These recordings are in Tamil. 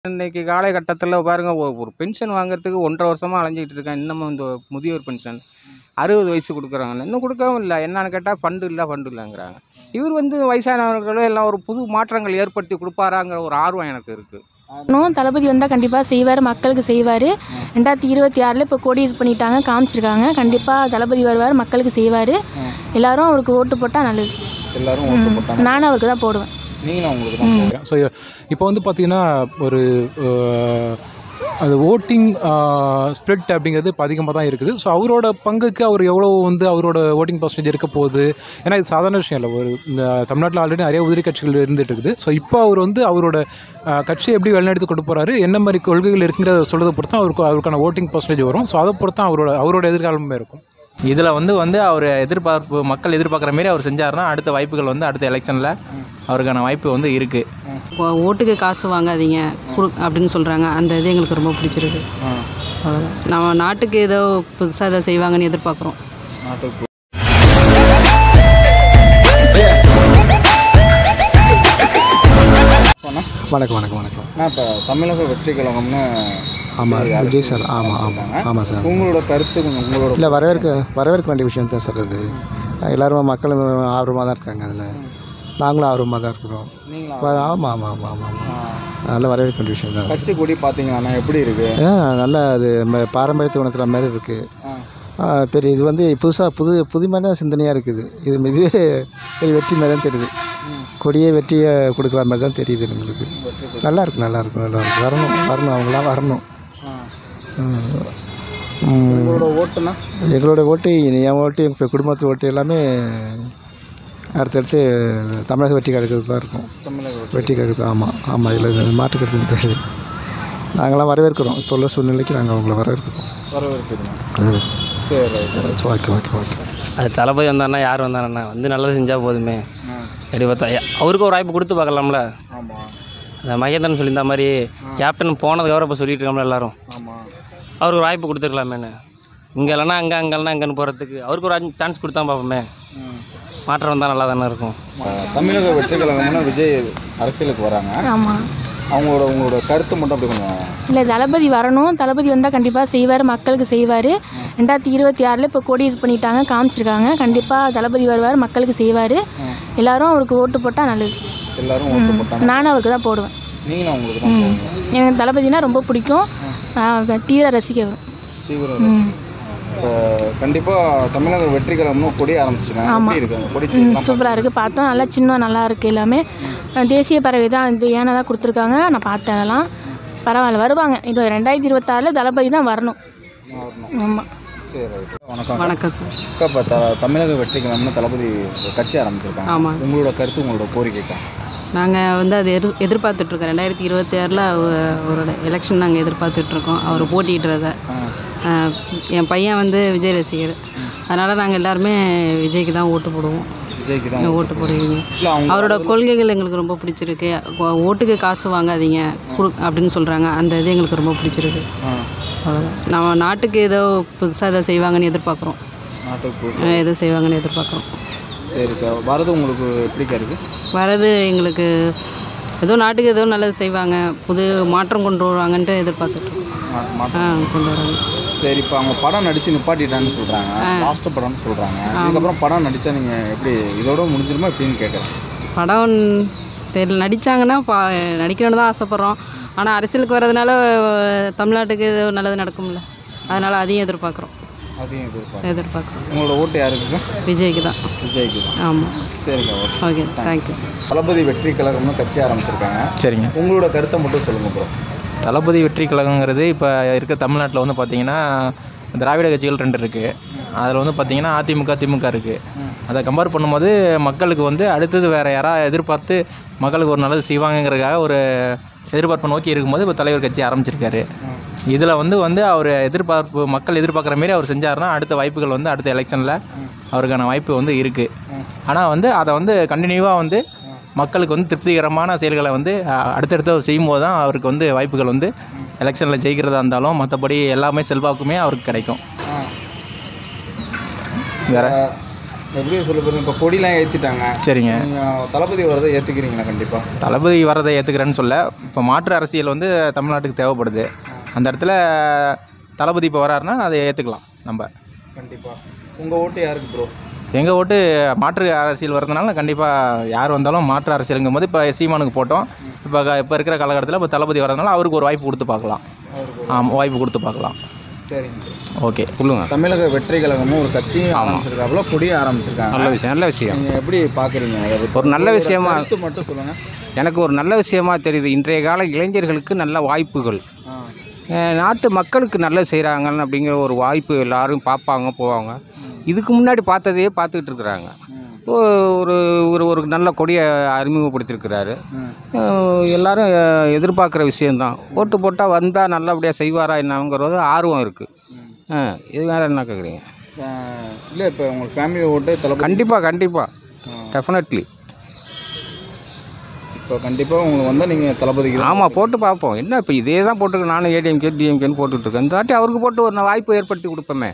இன்னைக்கு காலகட்டத்தில பாருங்க, ஒரு பென்ஷன் வாங்குறதுக்கு 1½ வருஷமா அலைஞ்சிட்டு இருக்கேன். இன்னமும் இந்த முதியோர் பென்ஷன் 60 வயசு குடுக்குறாங்க. இன்னும் குடுக்கவும் இல்ல. என்னன்னு கேட்டா ஃபண்ட் இல்லங்கிறாங்க. இவர் வயசானவர்களும் எல்லாம் ஒரு புது மாற்றங்கள் ஏற்படுத்தி குடுப்பாராங்கிற ஒரு ஆர்வம் எனக்கு இருக்கு. தளபதி வந்தா கண்டிப்பா செய்வாரு, மக்களுக்கு செய்வாரு. 2026ல இப்போ கொடி இது பண்ணிட்டாங்க, காமிச்சிருக்காங்க. கண்டிப்பா தளபதி வருவாரு, மக்களுக்கு செய்வாரு. எல்லாரும் அவருக்கு ஓட்டு போட்டா நல்லது. எல்லாரும் ஓட்டு போட்டாங்க. நானும் அவருக்கு தான் போடுவேன். நீங்களும் அவங்களுக்கு தான் போடுறீங்க. ஸோ இப்போ பார்த்தீங்கன்னா ஒரு அது ஓட்டிங் ஸ்ப்ளிட் அப்படிங்கிறது இப்போ அதிகமாக தான் இருக்குது. ஸோ அவரோட பங்குக்கு அவர் எவ்வளோ அவரோட ஓட்டிங் பர்சன்டேஜ் இருக்க போகுது. ஏன்னா இது சாதாரண விஷயம் இல்லை. ஒரு இந்த தமிழ்நாட்டில் ஆல்ரெடி நிறைய உதிரி கட்சிகள் இருந்துகிட்டு இருக்குது. ஸோ இப்போ அவர் அவரோட கட்சியை எப்படி வழிநடத்தி கொண்டு போகிறாரு, என்ன மாதிரி கொள்கைகள் இருக்குங்கிறத சொல்கிறத பொறுத்து தான் அவருக்கான ஓட்டிங் பர்சன்டேஜ் வரும். ஸோ அதை பொறுத்து தான் அவரோட எதிர்காலமே இருக்கும். இதில் அவர் மக்கள் எதிர்பார்க்குற மாரி அவர் செஞ்சாருன்னா அடுத்த வாய்ப்புகள் அடுத்த எலெக்ஷனில் அவருக்கான வாய்ப்பு இருக்குது. ஓட்டுக்கு காசு வாங்காதீங்க அப்படின்னு சொல்கிறாங்க. அந்த இது எங்களுக்கு ரொம்ப பிடிச்சிருக்கு. அவ்வளோதான். நம்ம நாட்டுக்கு ஏதோ புதுசாக ஏதோ செய்வாங்கன்னு எதிர்பார்க்குறோம். நாட்டுக்கு வணக்கம். இப்போ தமிழக வெற்றி கழகம்னு ஆமாம், விஜய் சார். ஆமாம் சார். உங்களோட கருத்து உங்களோட இல்லை, வரவேற்க வேண்டிய விஷயம் தான் சார் அது. எல்லோரும் மக்களும் ஆர்வமாக தான் இருக்காங்க. அதில் நாங்களும் ஆர்வமாக தான் இருக்கிறோம். ஆமாம். நல்ல வரவேற்க வேண்டிய விஷயம் தான். கட்சி கொடி பார்த்தீங்கன்னா எப்படி இருக்குது? நல்லா அது பாரம்பரியத்தை உணர்த்துற மாதிரி இருக்குது. பெரிய இது புதுசாக புதுமையான சிந்தனையாக இருக்குது. இதுவே பெரிய வெற்றி மாதிரி தான் தெரியுது. கொடியே வெற்றியை கொடுக்குற மாதிரி தான் தெரியுது எங்களுக்கு. நல்லா இருக்கு. வரணும் அவங்களாம் வரணும். எங்களோட ஓட்டு, என் ஓட்டு, எங்கள் குடும்பத்து ஓட்டு எல்லாமே அடுத்தடுத்து தமிழக வெற்றி கழகத்துக்கு தான் இருக்கும். வெற்றி கழகத்து. ஆமாம். இதில் மாற்றுக்கிறது தெரியுது. நாங்களாம் வரவேற்கிறோம். இப்போ உள்ள சூழ்நிலைக்கு நாங்கள் அவங்கள வரவேற்கிறோம். ஓகே. அது தளபதி வந்தாருன்னா யார் வந்தாருன்னா நல்லது செஞ்சால் போதுமே. எப்படி பார்த்தா அவருக்கு ஒரு வாய்ப்பு கொடுத்து பார்க்கலாம்ல. அந்த மகேந்திரன் சொல்லியிருந்த மாதிரி கேப்டன் போனதுக்கப்புறம் இப்போ சொல்லிட்டு இருக்கோம்ல எல்லாரும். அவருக்கு ஒரு வாய்ப்பு கொடுத்துருக்கலாமேன்னு. இங்கே இல்லைன்னா அங்கே இல்லைன்னா அங்கேன்னு போகிறதுக்கு அவருக்கு ஒரு சான்ஸ் கொடுத்தா பார்ப்போமே. மாற்றம் வந்தால் நல்லா தானே இருக்கும். தமிழக வெற்றி கழகம்னா விஜய் அரசியலுக்கு வராங்க. ஆமாம். உங்களோட கருத்து மட்டும் அப்படி பண்ணுவாங்க. இல்லை, தளபதி வரணும். தளபதி வந்தால் கண்டிப்பாக செய்வார், மக்களுக்கு செய்வார். 2026ல இப்போ கொடி இது பண்ணிட்டாங்க, காமிச்சிருக்காங்க. கண்டிப்பாக தளபதி வருவார், மக்களுக்கு செய்வார். எல்லாரும் அவருக்கு ஓட்டு போட்டால் நல்லது. எல்லாரும் ஓட்டு போட்டாங்க. நானும் அவருக்கு தான் போடுவேன். நீங்களும் அவங்களுக்கு தான் போடுவீங்க. எனக்கு தளபதினா ரொம்ப பிடிக்கும். தீவிர ரசிகர். இப்போ கண்டிப்பாக தமிழக வெற்றி கழகம்னு கொடி ஆரம்பிச்சிருக்காங்க. எப்படி இருக்காங்க கொடி? சூப்பராக இருக்குது. பார்த்தோம் நல்லா சின்னம் நல்லா இருக்குது. எல்லாமே தேசிய பறவை தான். இந்த ஏனை தான் கொடுத்துருக்காங்க. நான் பார்த்தேன். அதெல்லாம் பரவாயில்ல, வருவாங்க. இப்போ 2026ல் தளபதி தான் வரணும். ஆமாம். சரி. வணக்கம் சார். இப்போ தமிழக வெற்றி கழகம்னு தளபதி கட்சி ஆரம்பிச்சிருக்காங்க. ஆமாம். உங்களோட கருத்து, உங்களோட கோரிக்கை? நாங்கள் அதை எதிர்பார்த்துட்ருக்கோம். 2026ல் அவரோட எலெக்ஷன் நாங்கள் எதிர்பார்த்துட்ருக்கோம். அவர் போட்டியிடுறத. என் பையன் விஜய் ரசிகர். அதனால் நாங்கள் எல்லாருமே விஜய்க்கு தான் ஓட்டு போடுவோம். விஜய்க்கு தான் ஓட்டு போடுவீங்க. அவரோட கொள்கைகள் எங்களுக்கு ரொம்ப பிடிச்சிருக்கு. ஓட்டுக்கு காசு வாங்காதீங்க அப்படின்னு சொல்கிறாங்க. அந்த இது எங்களுக்கு ரொம்ப பிடிச்சிருக்கு. அவ்வளோதான். நம்ம நாட்டுக்கு ஏதோ புதுசாக ஏதோ செய்வாங்கன்னு எதிர்பார்க்குறோம். எதோ செய்வாங்கன்னு எதிர்பார்க்குறோம். சரி. வரது உங்களுக்கு பிடிக்க இருக்குது? வரது எங்களுக்கு ஏதோ நாட்டுக்கு ஏதோ நல்லது செய்வாங்க, புது மாற்றம் கொண்டு வருவாங்கன்ட்டு எதிர்பார்த்துட்ருக்கோம். கொண்டு வராங்க. சரி. இப்போ அவங்க படம் நடித்து நிப்பாட்டிட்டான்னு சொல்கிறாங்க. லாஸ்ட்டு படம்னு சொல்கிறாங்க. அதுக்கப்புறம் படம் நடித்தா நீங்கள் எப்படி இதோட முடிஞ்சிருமா எப்படின்னு கேட்குறேன். படம் தெரியல. நடித்தாங்கன்னா நடிக்கணும்னு தான் ஆசைப்பட்றோம். ஆனால் அரசியலுக்கு வர்றதுனால தமிழ்நாட்டுக்கு ஏதோ நல்லது நடக்கும்ல. அதனால் அதையும் எதிர்பார்க்குறோம். எதிர்பார்க்குறோம். உங்களோட ஓட்டு யாருக்கு? விஜய்க்கு தான். ஆமாம். சரிங்க. ஓகே. தேங்க்யூ. தளபதி வெற்றி கழகம்னு கட்சி ஆரம்பிச்சிருக்காங்க. சரிங்க. உங்களோட கருத்தை மட்டும் சொல்லுங்கள் ப்ரோ. தளபதி வெற்றி கழகங்கிறது இப்போ இருக்க தமிழ்நாட்டில் பார்த்தீங்கன்னா திராவிட கட்சிகள் 2 இருக்குது. அதில் பார்த்தீங்கன்னா அதிமுக, திமுக இருக்குது. அதை கம்பேர் பண்ணும்போது மக்களுக்கு அடுத்தது வேறு யாராவது எதிர்பார்த்து மக்களுக்கு ஒரு நல்லது செய்வாங்கங்கிறதுக்காக ஒரு எதிர்பார்ப்பை நோக்கி இருக்கும்போது இப்போ தலைவர் கட்சி ஆரம்பிச்சிருக்காரு. இதில் அவர் மக்கள் எதிர்பார்க்குற மாரி அவர் செஞ்சாருன்னா அடுத்த வாய்ப்புகள் அடுத்த எலெக்ஷனில் அவருக்கான வாய்ப்பு இருக்குது. ஆனால் அதை கண்டினியூவாக மக்களுக்கு திருப்திகரமான செயல்களை அடுத்தடுத்து செய்யும்போது தான் அவருக்கு வாய்ப்புகள் எலெக்ஷனில் ஜெயிக்கிறதா இருந்தாலும் மற்றபடி எல்லாமே செல்வாக்குமே அவருக்கு கிடைக்கும். வேறு எப்படி சொல்ல போகிறீங்க? இப்போ கொடிலாம் ஏற்றிட்டாங்க. சரிங்க. நீங்கள் தளபதி வரதை ஏற்றுக்கிறீங்களா? கண்டிப்பாக தளபதி வரதை ஏற்றுக்கிறேன்னு சொல்ல, இப்போ மாற்று அரசியல் வந்து தமிழ்நாட்டுக்கு தேவைப்படுது. அந்த இடத்துல தளபதி இப்போ வராருன்னா அதை ஏற்றுக்கலாம் நம்ம. கண்டிப்பாக. உங்கள் ஓட்டு யாருக்கு ப்ரோ? எங்கள் ஓட்டு மாற்று அரசியல் வரதுனால கண்டிப்பாக யார் வந்தாலும் மாற்று அரசியலுங்கும் போது இப்போ சீமானுக்கு போட்டோம். இப்போ இருக்கிற காலகட்டத்தில் இப்போ தளபதி வரதுனால அவருக்கு ஒரு வாய்ப்பு கொடுத்து பார்க்கலாம். வாய்ப்பு கொடுத்து பார்க்கலாம். சரிங்க. ஓகே, சொல்லுங்கள். தமிழக வெற்றி கழகமும் ஒரு கட்சியும் ஆரம்பிச்சிருக்காப்புல, கொடியை ஆரம்பிச்சிருக்காங்க. நல்ல விஷயம். நீங்கள் எப்படி பார்க்குறீங்க? ஒரு நல்ல விஷயமா மட்டும் சொல்லுங்கள். எனக்கு ஒரு நல்ல விஷயமா தெரியுது. இன்றைய கால இளைஞர்களுக்கு நல்ல வாய்ப்புகள், நாட்டு மக்களுக்கு நல்ல செய்கிறாங்கன்னு அப்படிங்கிற ஒரு வாய்ப்பு எல்லோரும் பார்ப்பாங்க போவாங்க. இதுக்கு முன்னாடி பார்த்ததையே பார்த்துக்கிட்டு இருக்கிறாங்க. ஒரு ஒரு ஒரு நல்ல கொடியை அறிமுகப்படுத்தியிருக்கிறாரு. எல்லோரும் எதிர்பார்க்குற விஷயந்தான். ஓட்டு போட்டால் வந்தால் நல்லபடியாக செய்வாரா என்னங்கிறது ஆர்வம் இருக்குது. இது வேறு என்ன கேட்குறீங்க? இல்லை, இப்போ உங்கள் ஃபேமிலி ஓட்டு தளபதி? கண்டிப்பாக டெஃபினெட்லி. இப்போ கண்டிப்பாக உங்களுக்கு வந்தால் நீங்கள் தளபதிக்கு? ஆமாம், போட்டு பார்ப்போம். என்ன இப்போ இதே தான் போட்டுருக்கேன். நானும் ஏடிஎம்கே டிஎம்கேன்னு போட்டுட்ருக்கேன். இந்த வாட்டி அவருக்கு போட்டு ஒரு வாய்ப்பு ஏற்படுத்தி கொடுப்போமே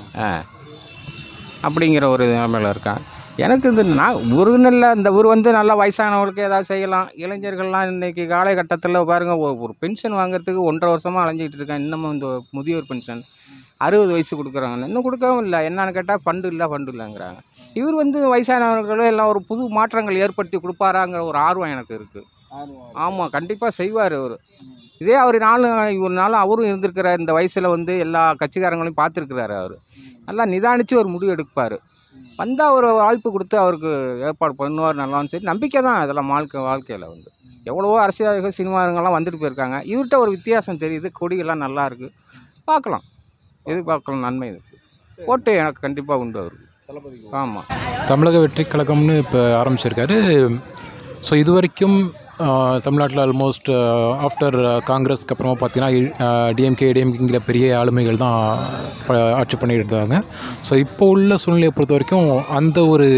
அப்படிங்கிற ஒரு நிலைமையில் இருக்கேன். எனக்கு இந்த இந்த ஊர் வந்து நல்லா வயசானவங்களுக்கு ஏதாவது செய்யலாம். இளைஞர்கள்லாம் இன்றைக்கி காலகட்டத்தில் பாருங்கள், ஒரு பென்ஷன் வாங்குறதுக்கு 1.5 வருஷமாக அலைஞ்சிக்கிட்டு இருக்கேன். இன்னமும் இந்த முதியோர் பென்ஷன் 60 வயசு கொடுக்குறாங்க, இன்னும் கொடுக்கவும் இல்லை. என்னன்னு கேட்டால் ஃபண்டு இல்லைங்கிறாங்க. இவர் வந்து வயசானவர்களும் எல்லாம் ஒரு புது மாற்றங்கள் ஏற்படுத்தி கொடுப்பாராங்கிற ஒரு ஆர்வம் எனக்கு இருக்குது. ஆமாம், கண்டிப்பாக செய்வார் அவர். இதே அவர் ஒரு நாள் அவரும் இருந்திருக்கிறார். இந்த வயசில் வந்து எல்லா கட்சிக்காரங்களையும் பார்த்துருக்கிறாரு. அவர் நல்லா நிதானித்து ஒரு முடிவு எடுப்பார். வந்தால் ஒரு வாய்ப்பு கொடுத்து அவருக்கு ஏற்பாடு பண்ணுவார். நல்லாவும் சரி, நம்பிக்கை தான் இதெல்லாம். வாழ்க்கையில் வந்து எவ்வளவோ அரசியல்வாதிகள் சினிமாங்கள்லாம் வந்துட்டு போயிருக்காங்க. இவர்கிட்ட ஒரு வித்தியாசம் தெரியுது. கொடியெல்லாம் நல்லா இருக்குது, பார்க்கலாம், எதிர்பார்க்கலாம். நன்மை இருக்குது. ஓட்டு எனக்கு கண்டிப்பாக உண்டு அவருக்கு. ஆமாம். தமிழக வெற்றி கழகம்னு இப்போ ஆரம்பிச்சிருக்காரு. ஸோ இது வரைக்கும் தமிழ்நாட்டில் ஆல்மோஸ்ட் ஆஃப்டர் காங்கிரஸ்க்கு அப்புறமா பார்த்தீங்கன்னா டிஎம்கேங்கிற பெரிய ஆளுமைகள் தான் ஆட்சி பண்ணிட்டு இருந்தாங்க. ஸோ இப்போ உள்ள சூழ்நிலையை பொறுத்த வரைக்கும் அந்த ஒரு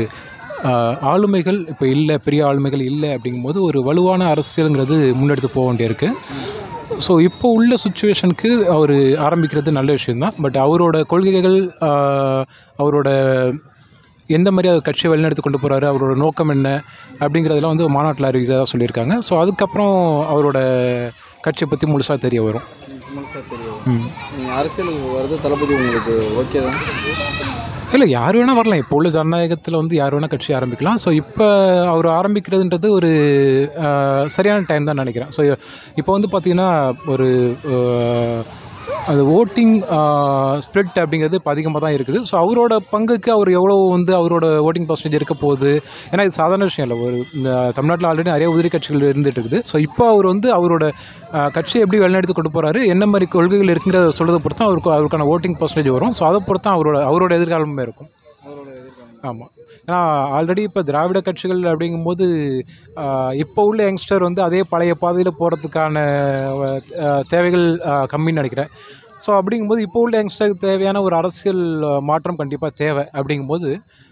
ஆளுமைகள் இப்போ இல்லை, பெரிய ஆளுமைகள் இல்லை. அப்படிங்கும்போது ஒரு வலுவான அரசியலுங்கிறது முன்னெடுத்து போக வேண்டியிருக்கு. ஸோ இப்போ உள்ள சுச்சுவேஷனுக்கு அவர் ஆரம்பிக்கிறது நல்ல விஷயந்தான். பட் அவரோட கொள்கைகள், அவரோட எந்த மாதிரி அவர் கட்சியை வழிநடத்தி கொண்டு போகிறாரு, அவரோட நோக்கம் என்ன அப்படிங்கிறதெல்லாம் வந்து மாநாட்டில் அறிவிக்கிறதா சொல்லியிருக்காங்க. ஸோ அதுக்கப்புறம் அவரோட கட்சியை பற்றி முழுசாக தெரிய வரும். நீங்கள் அரசியலுக்கு வருது தளபதி உங்களுக்கு ஓகே தான்? இல்லை, யார் வேணால் வரலாம். இப்போ உள்ள ஜனநாயகத்தில் வந்து யார் வேணால் கட்சி ஆரம்பிக்கலாம். ஸோ இப்போ அவர் ஆரம்பிக்கிறதுன்றது ஒரு சரியான டைம் தான் நினைக்கிறேன். ஸோ இப்போ வந்து பார்த்திங்கன்னா ஒரு அது ஓட்டிங் ஸ்ப்ளிட் அப்படிங்கிறது இப்போ அதிகமாக தான் இருக்குது. ஸோ அவரோட பங்குக்கு அவர் எவ்வளோ வந்து அவரோட ஓட்டிங் பர்சன்டேஜ் இருக்க போகுது. ஏன்னா இது சாதாரண விஷயம் இல்லை. ஒரு தமிழ்நாட்டில் ஆல்ரெடி நிறைய உதிரி கட்சிகள் இருந்துகிட்டு இருக்குது. ஸோ இப்போ அவர் வந்து அவரோட கட்சியை எப்படி வழிநடத்தி கொண்டு போகிறாரு, என்ன மாதிரி கொள்கைகள் இருக்குங்கிறத சொல்கிறத பொறுத்து அவருக்கான ஓட்டிங் பர்சன்டேஜ் வரும். ஸோ அதை பொறுத்து அவரோட எதிர்காலமே இருக்கும். ஆமாம். ஏன்னா ஆல்ரெடி இப்போ திராவிட கட்சிகள் அப்படிங்கும்போது இப்போ உள்ள யங்ஸ்டர் வந்து அதே பழைய பாதையில் போகிறதுக்கான தேவைகள் கம்மின்னு நினைக்கிறேன். ஸோ அப்படிங்கும்போது இப்போ உள்ள யங்ஸ்டருக்கு தேவையான ஒரு அரசியல் மாற்றம் கண்டிப்பாக தேவை. அப்படிங்கும்போது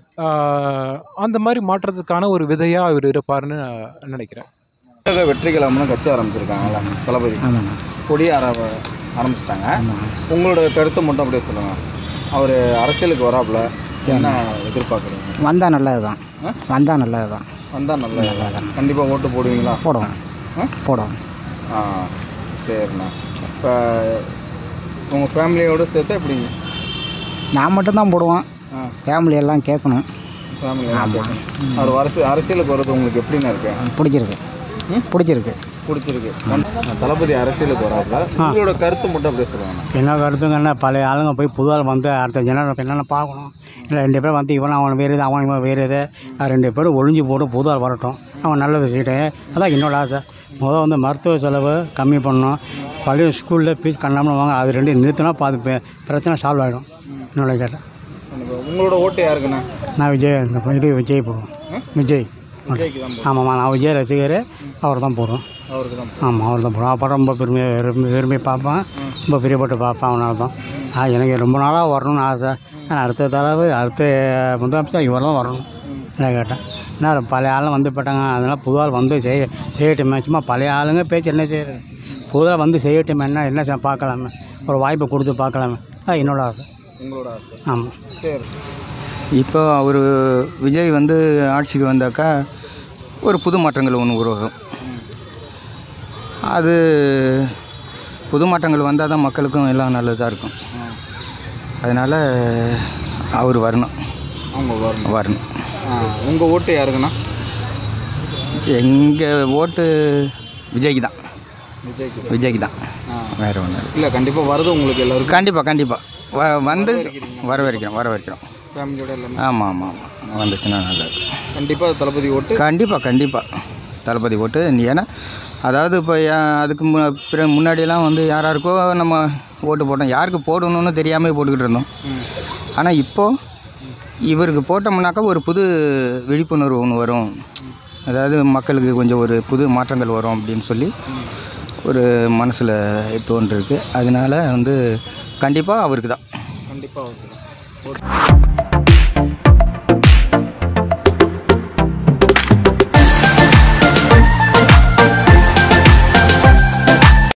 அந்த மாதிரி மாற்றத்துக்கான ஒரு விதையாக அவர் இருப்பார்னு நினைக்கிறேன். வெற்றி கழகம்னு கட்சி ஆரம்பிச்சிருக்காங்கல்ல தளபதி, கொடி ஆரம்பிச்சிட்டாங்க. உங்களோட கருத்தை மட்டும் அப்படியே சொல்லுங்கள். அவர் அரசியலுக்கு வராப்புல என்ன எதிர்பார்க்குறீங்க? வந்தால் நல்லது தான். வந்தால் நல்லது தான். வந்தால் நல்லது தான். கண்டிப்பாக ஓட்டு போடுவீங்களா? போடுவோம். சரிண்ணா. இப்போ உங்கள் ஃபேமிலியோடு சேர்த்து எப்படி? நான் மட்டும்தான் போடுவோம். ஃபேமிலி எல்லாம் கேட்கணும். ஃபேமிலி அவர் அரசியலுக்கு வர்றது உங்களுக்கு எப்படின்னா இருக்கு? பிடிச்சிருக்கு. தளபதி அரசியலுக்கு வராப்புல உங்களோட கருத்து மட்டும் அப்படியே சொல்லுவாங்க. என்ன கருத்துங்க? என்ன பழைய ஆளுங்க போய் புது ஆள் வந்து அடுத்த ஜனரேஷன் என்னென்ன பார்க்கணும். இல்லை 2 பேர் வந்து இவன் அவன் வேறு இது, அவன் இவன் வேறு இது, 2 பேரும் ஒழிஞ்சு போட்டு புது ஆள் வரட்டும். அவன் நல்லது செய்யட்டேன். அதான் என்னோட ஆசை. முதல் வந்து மருத்துவ செலவு கம்மி பண்ணணும். பழைய ஸ்கூலில் ஃபீஸ் கண்ணாமல் வாங்க, அது 2 நிறுத்தினா பாதி பிரச்சனை சால்வ் ஆகிடும். என்னோட கேட்டேன். உங்களோட ஓட்டு யாருக்குண்ணா? நான் விஜய் போடுவோம். விஜய். ஆமாம்மா, நான் விஜய் ரசிகர். அவர் தான் போடுவோம். ஆமாம், அவர் தான் போடுவோம். அப்புறம் ரொம்ப விரும்பி பார்ப்பேன். ரொம்ப பிரியப்பட்டு பார்ப்பேன். அவனால தான் எனக்கு ரொம்ப நாளாக வரணும்னு ஆசை. அடுத்த தடவை அடுத்த முதலமைச்சர் இவர் தான் வரணும். என்ன கேட்டேன். என்ன பழைய ஆளும் வந்து போட்டாங்க, அதனால் புது ஆள் வந்து செய்யட்டுமே. சும்மா பழைய ஆளுங்க பேச்சு என்ன செய்யறது, புது ஆள் வந்து செய்யட்டுமே. என்ன பார்க்கலாமே, ஒரு வாய்ப்பை கொடுத்து பார்க்கலாமே. என்னோட ஆசை. உங்களோட ஆசை? ஆமாம். சரி. இப்போ அவர் விஜய் வந்து ஆட்சிக்கு வந்தாக்கா ஒரு புது மாற்றங்கள் ஒன்று உருவாகும். அது புது மாற்றங்கள் வந்தால் தான் மக்களுக்கும் எல்லாம் நல்லதாக இருக்கும். அதனால் அவர் வரணும். அவங்க வரணும். உங்கள் ஓட்டு யாருக்குண்ணா? எங்கள் ஓட்டு விஜய்க்கு தான். விஜய்க்கு தான். வேறு ஒன்று இல்லை, கண்டிப்பாக வருது உங்களுக்கு எல்லோருக்கும். கண்டிப்பாக வந்து வரவேற்கிறோம். ஃபேமிலியோட எல்லாமே. ஆமாம் வந்துச்சுன்னா நல்லது. கண்டிப்பாக தளபதி ஓட்டு. கண்டிப்பாக தளபதி ஓட்டு. ஏன்னா அதாவது இப்போ அதுக்கு முன்னாடியெல்லாம் வந்து யாராருக்கோ நம்ம ஓட்டு போட்டோம், யாருக்கு போடணும்னு தெரியாமல் போட்டுக்கிட்டு இருந்தோம். ஆனால் இப்போது இவருக்கு போட்டோம்னாக்கா ஒரு புது விழிப்புணர்வு ஒன்று வரும், அதாவது மக்களுக்கு கொஞ்சம் ஒரு புது மாற்றங்கள் வரும் அப்படின்னு சொல்லி ஒரு மனசில் தோன்றிருக்கு. அதனால வந்து கண்டிப்பாக அவருக்கு தான். கண்டிப்பாக ஓகே.